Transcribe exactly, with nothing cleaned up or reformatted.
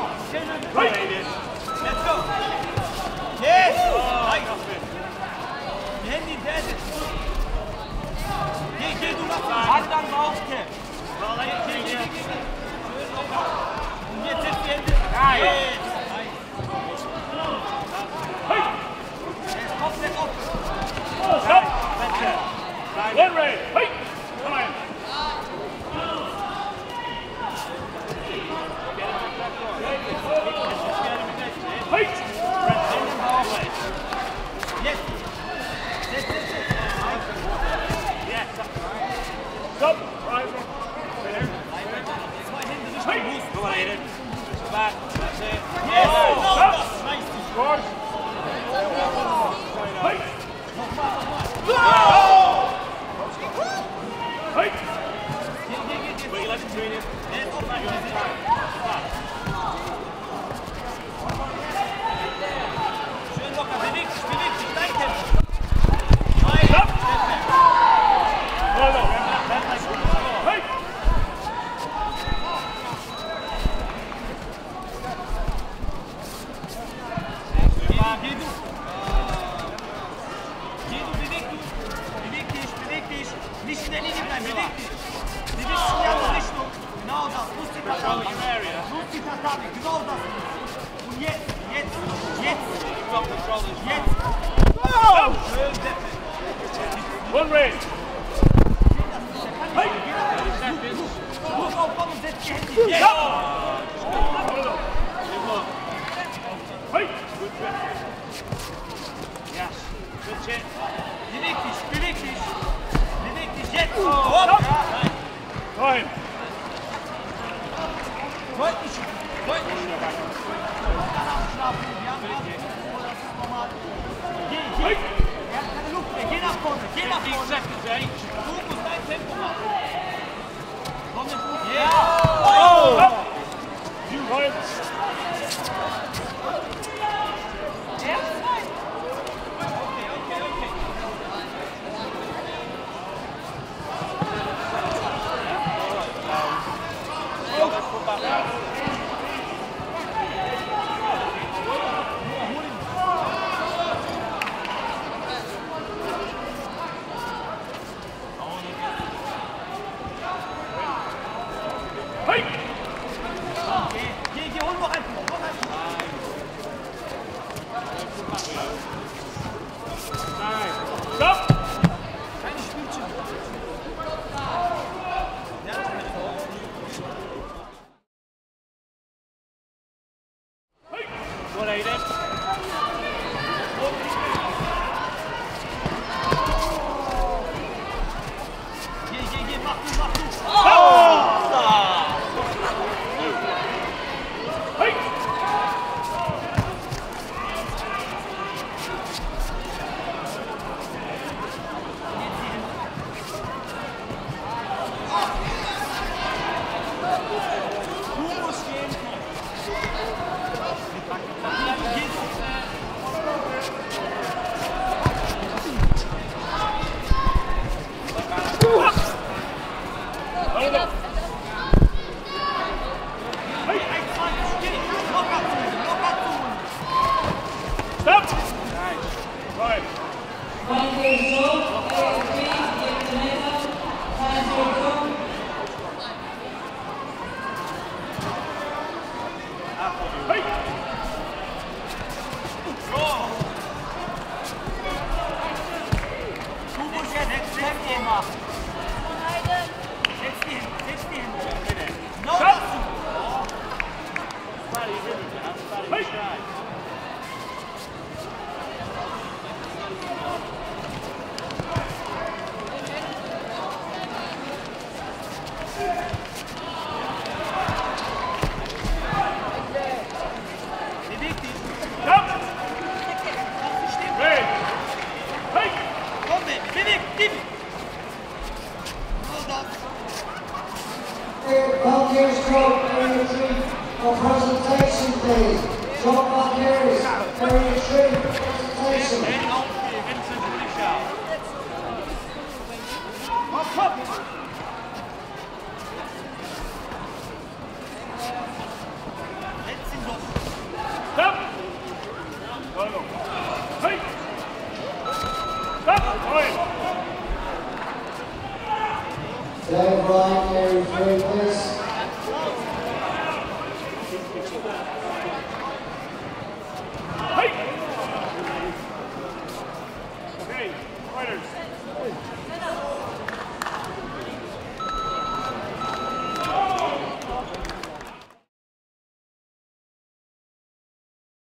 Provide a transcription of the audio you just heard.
Let's go. Yes. Nice. Handy dead. Geh, geh du nach Hand an raus, Kev. Geh, geh, geh, geh. Und jetzt setzt die Hände. Yes. Er ist komplett offen. Stop. One ray. Hey. Time. Hey. Yes. Yes, yes, yes. Yes. Stop. Right. Zwei Hände nicht Hey. bewusst. Go on, Aiden. Back. That's it. Yes. Oh, No, stop. das. Nice. Scores. Hey. Nochmal, nochmal. Oh. Hey. Geh, geh, geh, geh. Wait, let's between you. Er ist offen. Schön locker. Beweg dich, beweg dich. Dein Tempo. Nein. Stop. Step back. Hold on. Hey. Geh, geh du. Geh du, beweg du. Beweg dich, beweg dich. Nicht in der Linie bleiben, beweg dich. Beweg dich in die andere Richtung. Genau das. Muss die Tatami. Muss die Tatami. Genau das. Und jetzt, jetzt, jetzt. Jetzt. Stop. Schön, Deppe. One ray. Hey. Druck aufbauen und setz die Hände. Yes. Hold on. Hey. Yes. Good shit. Beweg dich, beweg dich. Beweg dich jetzt. Stop. Hopp. Time. Deutlich, deutlich. Danach schlafen. Wir haben Abend. Das ist normal. Geh, geh. Er hat keine Luft mehr. Geh nach vorne. Geh nach fifteen vorne. seconds, eh? Du musst dein Tempo machen. Komm mit Fuß. Yeah. Oh. Stop. Time. Okay, okay, okay. Let's come back out. Hey. Geh, geh, geh, hol noch einen Fuß. Noch einen Fuß. Stop. Keine Spielchen. Ja, das ist so. Go on, Aiden. Geh, geh, geh, mach du, mach du. Hey. Du musst gehen. Ja, du gehst. Hold on. Hey, einundzwanzig, geh. Locker tun, locker tun. Stop. Time. Hey. Du musst jetzt setz die Hände machen. Setz die Hände, setz die Hände. Genau das tun. Hey. Beweg dich. Stop. Lass dich stehen. Ray. Hey. Komm, Baby, beweg, gib. Genau das. Volunteers drop area three for presentation, please. Drop volunteers, area three, presentation. Aiden, hold. Vincent. Dave Ryan, area three, please.